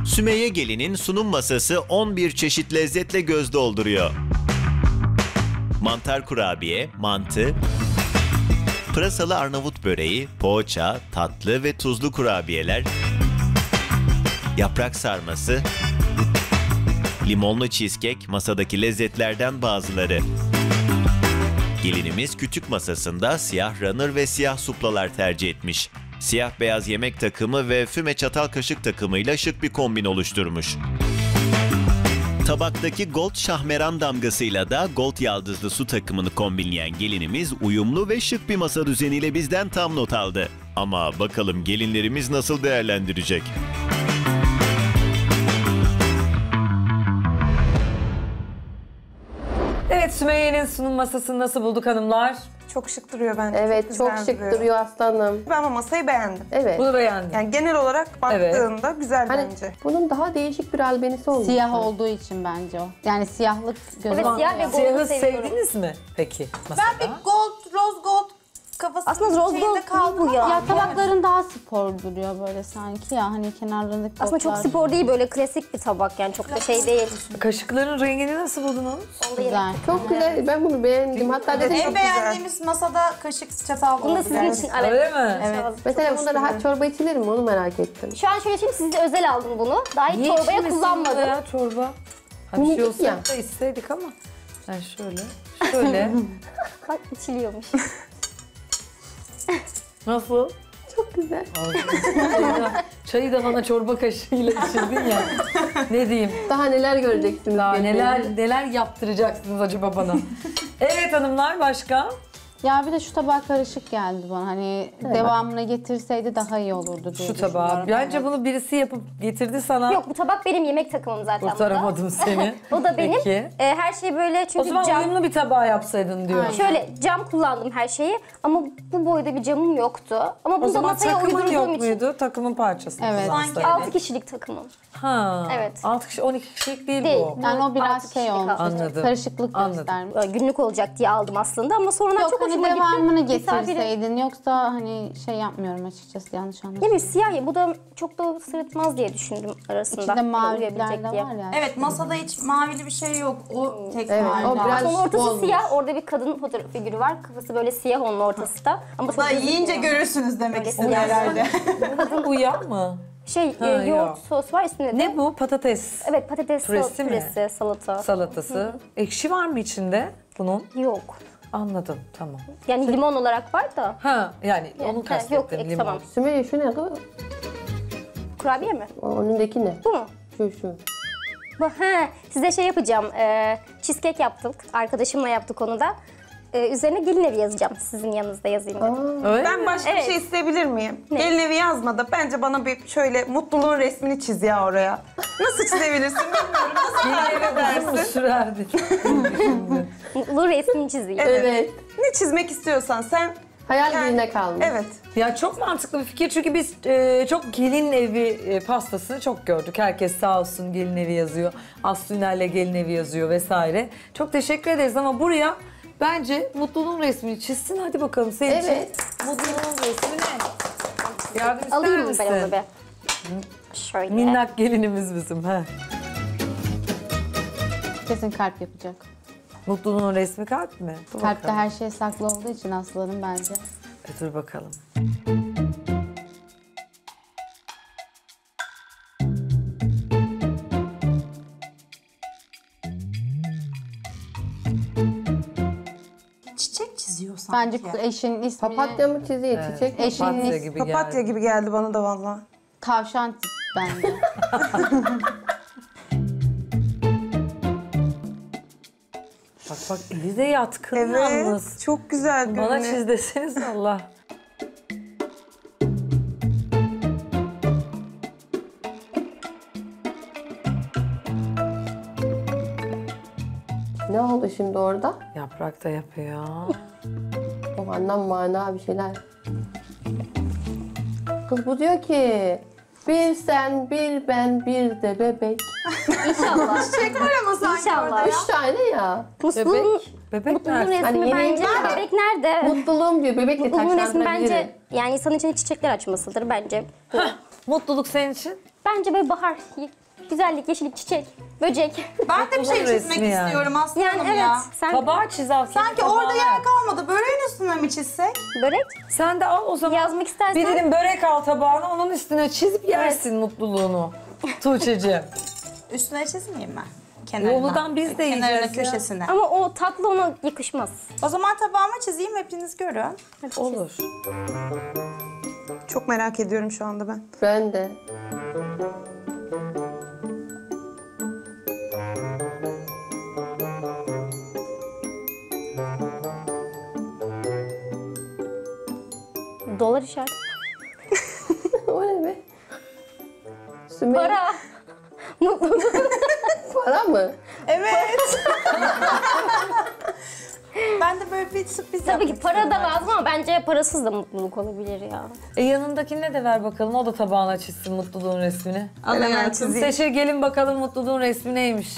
Sümeyye Gelin'in sunum masası 11 çeşit lezzetle göz dolduruyor. Mantar kurabiye, mantı, pırasalı Arnavut böreği, poğaça, tatlı ve tuzlu kurabiyeler, yaprak sarması, limonlu cheesecake masadaki lezzetlerden bazıları. Gelinimiz küçük masasında siyah runner ve siyah suplalar tercih etmiş. Siyah beyaz yemek takımı ve füme çatal kaşık takımıyla şık bir kombin oluşturmuş. Tabaktaki gold şahmeran damgasıyla da gold yaldızlı su takımını kombinleyen gelinimiz uyumlu ve şık bir masa düzeniyle bizden tam not aldı. Ama bakalım gelinlerimiz nasıl değerlendirecek? Evet, Sümeyye'nin sunum masasını nasıl bulduk hanımlar? Çok şık duruyor bence. Evet, çok güzel şık duruyor aslanım. Ben ama masayı beğendim. Evet. Bunu beğendim. Yani genel olarak baktığında güzel Hani bence. bunun daha değişik bir albenisi olmuş. Siyah olduğu için bence o. Yani siyahlık göze Evet, siyah ve Siyahı gold'u seviyorum. sevdiniz mi peki masada? Ben bir gold, rose gold kafası Aslında rose gold kaldı bu ya. Ya tabakların daha spor duruyor böyle sanki ya hani kenarlarındaki Aslında çok toplar spor değil, böyle klasik bir tabak yani, çok da şey değil. Kaşıkların rengini nasıl buldunuz? güzel. Çok güzel. Ben bunu beğendim. Hatta dedim En beğendiğimiz masada kaşık çatal Bunu da oldu. sizin Yani. için Öyle mi? Evet. mesela bunda rahat çorba içilir mi? Onu merak ettim. Şu an şöyle şimdi size özel aldım bunu. Daha hiç çorbaya içmesin kullanmadım. burada ya çorba? Ha, bir şey Minik olsa ya. da isteydik ama. Yani şöyle. Bak içiliyormuş. Nasıl? Çok güzel. Çayı da bana çorba kaşığıyla içirdin ya. Ne diyeyim? Daha neler göreceksiniz. Daha gelin. neler yaptıracaksınız acaba bana? Evet hanımlar, başka? Ya bir de şu tabak karışık geldi bana. Hani devamını getirseydi daha iyi olurdu diye Şu tabağı. düşünüyorum. Bence bunu birisi yapıp getirdi sana. Yok, bu tabak benim yemek takımım zaten. Kurtaramadım seni. O da benim. Peki. Her şey böyle, O çünkü zaman cam. uyumlu bir tabağı yapsaydın diyorum. Şöyle cam kullandım her şeyi ama bu boyda bir camım yoktu. Ama O bunu da zaman masaya takımın uydurduğum yok için. muydu? Takımın parçası. Evet. Sanki 6 kişilik takımım. Ha. Evet. 6 kişi, 12 kişilik değil, Değil. bu. Yani o biraz Altı şey kişilik olmuş. Anladım. Karışıklık Anladım. göstermiş. Böyle günlük olacak diye aldım aslında ama sonradan Yok çok hani hoşuma gitti. devamını Misafire- getirseydin yoksa hani şey yapmıyorum açıkçası, yanlış Ya anlaşılma. bir siyah ya, bu da çok da sırıtmaz diye düşündüm arasında. İçinde Böyle maviler uyabilecek de diye. var ya. Evet, masada hiç mavili bir şey yok. O tek Evet, mavi. o biraz Onun ortası bozmuş. siyah, orada bir kadın fotoğraf figürü var. Kafası böyle siyah onun ortası da. Ama çok Da yiyince gözükmüyor. görürsünüz demek Öyle istedi siyah. herhalde. Bu yağ mı? Yoğurt yok. sos var üstünde de. Ne bu? Patates Evet, patates Püresi mi? püresi, salata. salatası. Ekşi var mı içinde bunun? Yok. Anladım, tamam. Yani limon olarak var da. Ha, yani onu Yok, kastettim, limon. tamam. Sümeyye şu ne? kız? Kurabiye mi? O önündeki ne? Bu mu? Şu. Size şey yapacağım. Cheesecake yaptık. Arkadaşımla yaptık onu da. Üzerine gelin evi yazacağım. Sizin yanınızda yazayım dedim. Öyle Ben mi? başka bir şey isteyebilir miyim? Gelin evi yazmadı. Bence bana bir şöyle mutluluğun resmini çiz ya oraya. Nasıl çizebilirsin bilmiyorum. Nasıl tarif Uzun mu edersin? sürerdi? Mutlu resmini çizeyim. Evet. Ne çizmek istiyorsan sen. Hayal Yani- gücüne kalmış. Evet. Ya çok mantıklı bir fikir çünkü biz çok gelin evi pastasını çok gördük. Herkes sağ olsun gelin evi yazıyor. Aslı Üner'le gelin evi yazıyor vesaire. Çok teşekkür ederiz ama buraya bence mutluluğun resmini çizsin. Hadi bakalım senin Evet. için mutluluğun resmi ne? Yardım ister Alayım mı misin? ben onu be? Şöyle. Minnak gelinimiz bizim. Ha. Kesin kalp yapacak. Mutluluğun resmi kalp mi? Dur Kalpte bakalım. her şey saklı olduğu için Aslı'nın bence. Dur bakalım. Çiçek çiziyor sanki. Bence eşinin ismini Papatya mı çiziyor? Çiçek mi? eşinin Papatya ismi gibi Papatya geldi. gibi geldi bana da vallahi. tavşan tip bence. Bak eli de yatkın yalnız. Evet. Çok güzel Bana görünüyor. çiz deseniz Allah. Ne oldu şimdi orada? Yaprak da yapıyor. O anlam mana bir şeyler. Kız bu diyor ki bir sen, bir ben, bir de bebek. İnşallah. Çiçek var ama sanki İnşallah. orada ya. 3 tane ya. Mutluluğun, Bebek mutluluğun nerede? resmi Hani yeni bence. var. Bebek nerede? Mutluluğum diyor bebekle Mutluluğun resmi bence, taşlandırabilirim. yani insanın içine çiçekler açmasıdır bence. Mutluluk senin için? Bence böyle bahar güzellik, yeşillik, çiçek, böcek. Ben de bir şey Mutluluğun çizmek resmi yani. istiyorum Aslı Yani Hanım evet. ya. Sen Tabağı çiz al. sen Sanki tabağı orada yer yap. kalmadı. Böreğin üstüne mi çizsek? börek Sen de al o zaman. yazmak istersen. Bir dilim börek al tabağına, onun üstüne çizip yersin mutluluğunu. Tuğçe'ciğim. Üstüne çizmeyeyim mi? Kenarına. Yolundan biz de Kenarına, yiyeceğiz ya. köşesine. Ama o tatlı ona yakışmaz. O zaman tabağıma çizeyim, hepiniz görün. Hadi çiz. Olur. Çok merak ediyorum şu anda ben. Ben de. Dolar işareti. O ne be? Sümeyye, Para. Mutluluk. para mı? Evet. Ben de böyle bir sürpriz Tabii ki yapmak para da istiyorum. lazım ama bence parasız da mutluluk olabilir ya. Yanındakine de ver bakalım. O da tabağına çizsin mutluluğun resmini. Al Hemen hayatım. çizeyim. Seçil gelin bakalım mutluluğun resmi neymiş?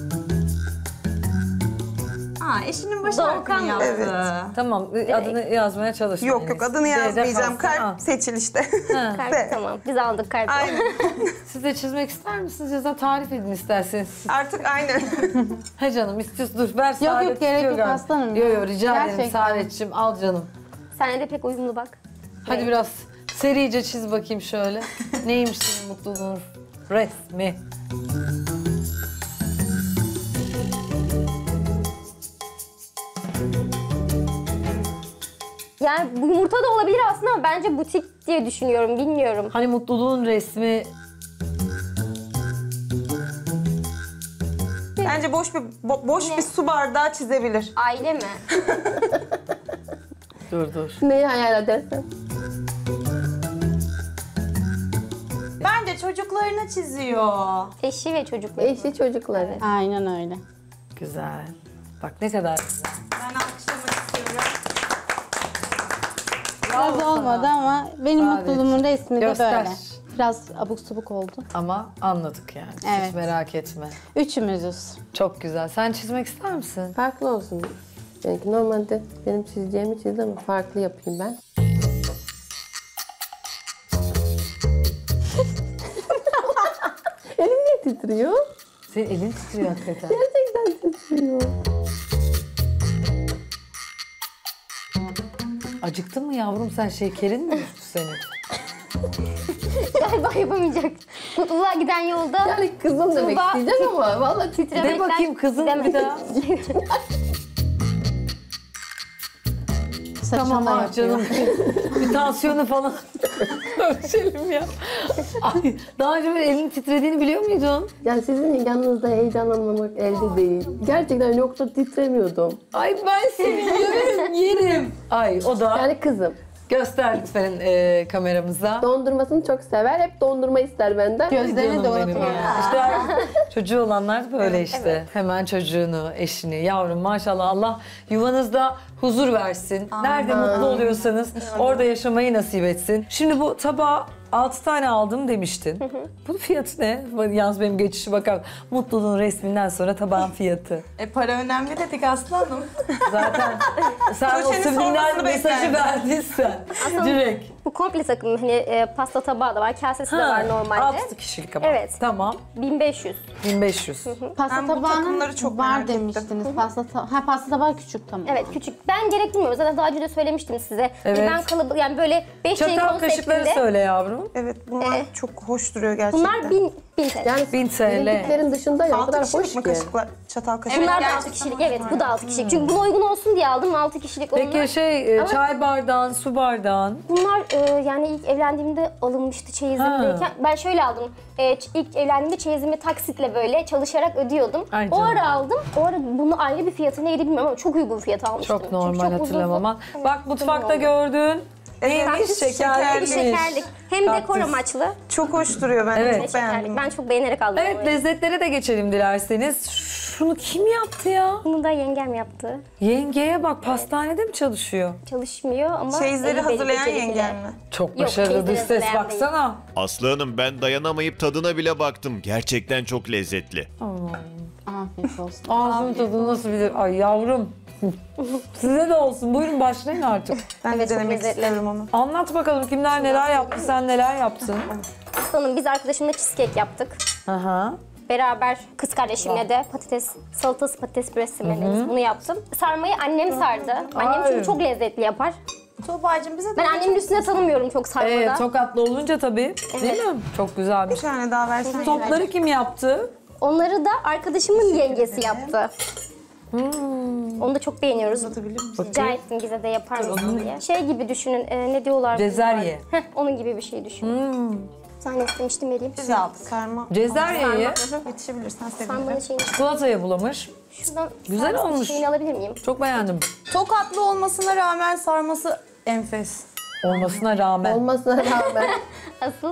Aa, eşinin baş Doğukan harfini mı? yaptı. Evet. Tamam adını yazmaya çalışmayın. Yok yok, adını D'de yazmayacağım. kalsın. Kalp seçil işte. Kalp De. tamam. Biz aldık kalp. Aynen. Siz de çizmek ister misiniz ya da tarif edin isterseniz. Artık aynen. He canım istiyorsun dur ver Yok, Saadet gerek istiyor yok galiba. aslanım Yok ya. yok rica ederim Gerçekten. Saadet'ciğim al canım. Sen de pek uyumlu bak. Hadi biraz serice çiz bakayım şöyle. Neymiş senin mutluluğun resmi? Yani bu yumurta da olabilir aslında ama bence butik diye düşünüyorum. Bilmiyorum. Hani mutluluğun resmi Bence boş bir su bardağı çizebilir. Aile mi? dur. Neyi hayal edersen. Bence çocuklarını çiziyor. Eşi ve çocukları. Eşi çocukları. Aynen öyle. Güzel. Bak ne kadar güzel. Ben alkışlamak istiyorum. Biraz olmadı ama benim Saadet. mutluluğumun resmi de Göster. böyle. Biraz abuk subuk oldu. Ama anladık yani. Hiç Evet. merak etme. Üçümüzüz. Çok güzel. Sen çizmek ister misin? Farklı olsun. Belki normalde benim çizeceğimi çizdi ama farklı yapayım ben. Elim niye titriyor? Senin elin titriyor hakikaten. Gerçekten titriyor. Acıktın mı yavrum sen şekerin mi düştü senin? Galiba yapamayacak. Mutluluğa giden yolda Yani kızım demek Tuğba- isteyeceğim ama vallahi titriyor. De bakayım kızım bir daha. Saçma Tamam da ah yapıyor. canım. Bir tansiyonu falan ölçelim ya. Ay, daha önce böyle elin titrediğini biliyor muydun? Yani sizin yanınızda heyecanlanmamak elde değil. Gerçekten yoksa titremiyordum. Ay ben seni yerim. Ay o da Yani kızım göster lütfen kameramıza. dondurmasını çok sever. Hep dondurma ister benden. Gözlerini de Canım benim unutmuyor. ya. İşte çocuğu olanlar böyle işte. Hemen çocuğunu, eşini, yavrum maşallah Allah yuvanızda huzur versin. Nerede mutlu oluyorsanız orada yaşamayı nasip etsin. Şimdi bu tabağı 6 tane aldım demiştin. Bunun fiyatı ne? Yalnız benim geçişi bakar. Mutluluğun resminden sonra tabağın fiyatı. Para önemli dedik Aslanım. Zaten sen o Tuğçe'nin subliminal sormasını mesajı beklerdim. verdin sen. Direkt. bu komple takım hani pasta tabağı da var, kasesi de var normalde. 6 kişilik ama. Evet. Tamam. 1500. 1500. Pasta Ben bu tabağının takımları çok var merak ettim. demiştiniz. Pasta tabağı küçük tamam. Evet küçük. Ben gerek bilmiyorum. Zaten daha önce de söylemiştim size. Hani Evet. ben kalıbı yani böyle 5 şeyin Çatal kaşıkları konseptinde. söyle yavrum. Evet bunlar çok hoş duruyor gerçekten. Bunlar 1000 TL. Yani 1000 TL. bildiklerin dışında ya o 6 kadar kişilik hoş mi ki. kaşıklar? Çatal kaşık. Bunlar da Evet, 6 kişilik. Evet bu da 6 kişilik. Çünkü buna uygun olsun diye aldım 6 kişilik onlar. Peki çay bardağın, su bardağın. Bunlar yani ilk evlendiğimde alınmıştı çeyizimdeyken. Ben şöyle aldım. İlk evlendiğimde çeyizimi taksitle böyle çalışarak ödüyordum. Ay O canım. ara aldım. O ara bunu ayrı bir fiyatı neydi bilmiyorum ama çok uygun fiyata almıştım. Çok Çünkü normal çok uzun- hatırlamaman. Evet, Bak uzun mutfakta oldu. gördüğün neymiş? Kaktüs Şekerliymiş. Şekerlik. Hem dekor Kaktüs. amaçlı. Çok hoş duruyor, ben Evet. de çok beğendim. Şekerlik. Ben çok beğenerek aldım. Evet onu. lezzetlere de geçelim dilerseniz. Şunu kim yaptı ya? Bunu da yengem yaptı. Yengeye bak pastanede mi çalışıyor? Çalışmıyor ama... Çeyizleri eli beli hazırlayan becerikli. yengen mi? Çok Yok, başarılı dış teyzeleri ses beğenmeyin. baksana. Aslı Hanım ben dayanamayıp tadına bile baktım. Gerçekten çok lezzetli. Afiyet olsun. Ağzının tadı nasıl bilir? Ay yavrum. Size de olsun. Buyurun başlayın artık. Ben Evet, de çok denemek lezzetli. istiyorum onu. Anlat bakalım kimler neler yaptı, sen neler yaptın? Aslanım biz arkadaşımla cheesecake yaptık. Aha. Beraber kız kardeşimle de patates salatası, patates püresi demeliyiz. Bunu yaptım. Sarmayı annem sardı. Annem çünkü çok lezzetli yapar. Tuğba'cığım bize de Ben annemin üstüne tanımıyorum çok sarmada. Evet, Tokatlı olunca tabii. Değil mi? Çok güzelmiş. Bir tane daha versene. Topları kim yaptı? Onları da arkadaşımın yengesi yaptı. Onu da çok beğeniyoruz. Rica ettim bize de yapar mısın diye. Şey gibi düşünün, ne diyorlar? Cezerye. Heh, onun gibi bir şey düşünün. Sen istemiştim vereyim. Biz aldık. Sarma. Cezeryeyi Yetişebilirsen Sarmanın sevinirim. şeyini, çikolataya bulamış. şuradan Güzel sarmanın olmuş. şeyini alabilir miyim? Çok beğendim. Tokatlı olmasına rağmen sarması enfes. Olmasına rağmen. Olmasına rağmen. Asıl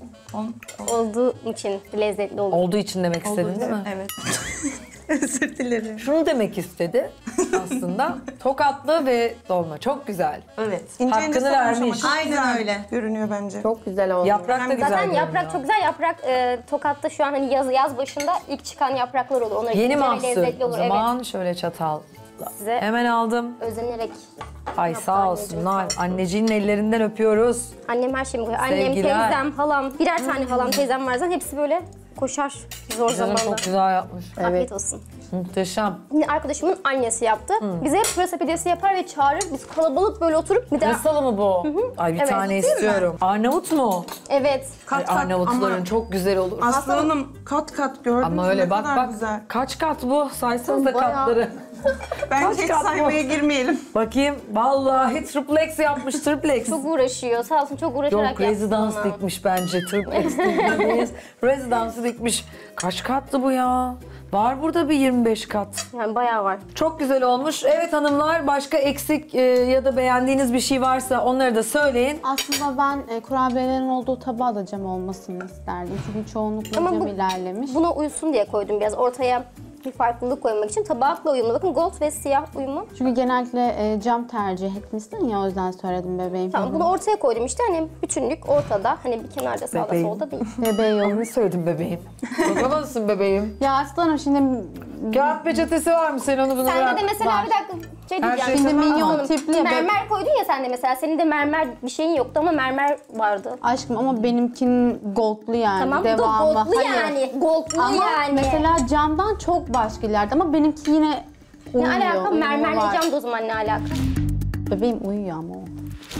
olduğu için lezzetli olur. Olduğu için demek istedin değil mi? Evet. Özür dilerim. Şunu demek istedi aslında. Tokatlı ve dolma. Çok güzel. Evet. Hakkını vermiş. Aynen öyle. Görünüyor bence. Çok güzel oldu. Yaprak da güzel Zaten görünüyor. yaprak çok güzel. Yaprak Tokat'ta şu an hani yaz başında ilk çıkan yapraklar olur. Onlar Yeni güzel ve mahsul. lezzetli O olur. zaman şöyle çatal. Size Hemen aldım. özenerek. Ay sağ olsunlar. Anneciğinin ellerinden öpüyoruz. Annem her şeyimi koyuyor. Annem, Sevgiler. teyzem, halam. Birer tane halam, teyzem var zaten. Hepsi böyle koşar zor Canım zamanda. çok güzel yapmış. Afiyet olsun. Muhteşem. Yine arkadaşımın annesi yaptı. Bize hep pırasa pidesi yapar ve çağırır. Biz kalabalık böyle oturup bir daha... Pırasalı mı bu? Ay bir Evet. tane Değil mi? istiyorum. Arnavut mu? Evet. Ay, Arnavutların çok güzel olur. Aslı Hanım kat kat gördünüz Ama mü? öyle Ne bak kadar bak. güzel. Kaç kat bu? Saysanız da Bayağı. katları. Bence hiç kat bu? saymaya girmeyelim. Bakayım. Vallahi triplex yapmış triplex. Çok uğraşıyor. Sağ olsun çok uğraşarak Yok yaptı rezidans bana. dikmiş bence. Triplex değil. Rezidansı dikmiş. Kaç katlı bu ya? Var burada bir 25 kat. Yani bayağı var. Çok güzel olmuş. Evet hanımlar başka eksik ya da beğendiğiniz bir şey varsa onları da söyleyin. Aslında ben kurabiyelerin olduğu tabağa da cam olmasını isterdim. Çünkü çoğunlukla Ama cam bu- ilerlemiş. Buna uysun diye koydum biraz. Ortaya bir farklılık koymak için tabakla uyumlu. Bakın gold ve siyah uyumu. Çünkü genellikle cam tercih etmişsin ya, o yüzden söyledim bebeğim. Tamam bunu ortaya koydum işte hani bütünlük ortada. Hani bir kenarda sağda Bebeğim. solda değil. Bebeğim. Ne söyledim bebeğim? Bakamazsın bebeğim. Ya aslanım şimdi Kağıt peçetesi var mı sen onu bunu Sende bırak. de mesela Var. bir dakika şey Her diyeceğim. şey şimdi tamam. minyon Hanım, tipli ya. mermer koydun ya sen de mesela. Senin de mermer bir şeyin yoktu ama mermer vardı. Aşkım ama benimkinin goldlu yani. Tamam bu da devamı. goldlu Hayır. yani. Goldlu Ama yani. mesela camdan çok başka ileride ama benimki yine Ne uyuyor. alaka? uyumu var. Mermerle cam da o zaman ne alaka? Bebeğim uyuyor ama o.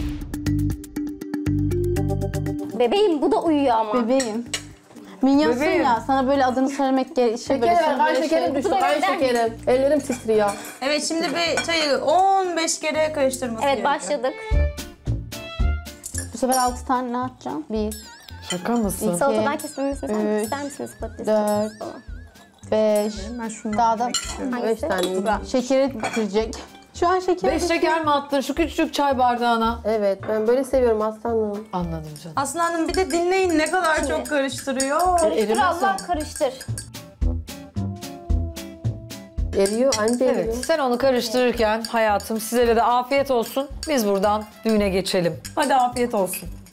Bebeğim bu da uyuyor ama. Bebeğim. Minyonsun Bebeğim. ya, sana böyle adını söylemek gerekiyor. Şeker, ay şekerim düştü, ay şekerim. Ellerim titriyor. Evet şimdi bir çayı 15 kere karıştırması Evet gerekiyor. başladık. Bu sefer 6 tane ne atacağım? 1, Şaka mısın? Salatadan kesilmesini sen üç, ister misiniz patates? 4, 5, Ben şunu daha da 5 Hangisi? tane yedim. şekeri bitirecek. Şu an şeker 5 şeker mi attın şu küçücük çay bardağına? Evet, ben böyle seviyorum aslanım. Anladım canım. Aslı Hanım bir de dinleyin ne kadar çok karıştırıyor. Karıştır Allah karıştır. Eriyor, anca eriyor. Evet sen onu karıştırırken hayatım size de afiyet olsun. Biz buradan düğüne geçelim. Hadi afiyet olsun.